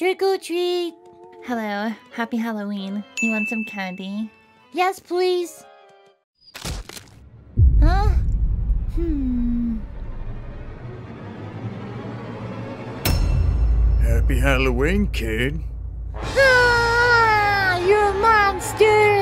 Trick or treat. Hello, happy Halloween. You want some candy? Yes, please. Huh? Happy Halloween, kid. Ah, you're a monster!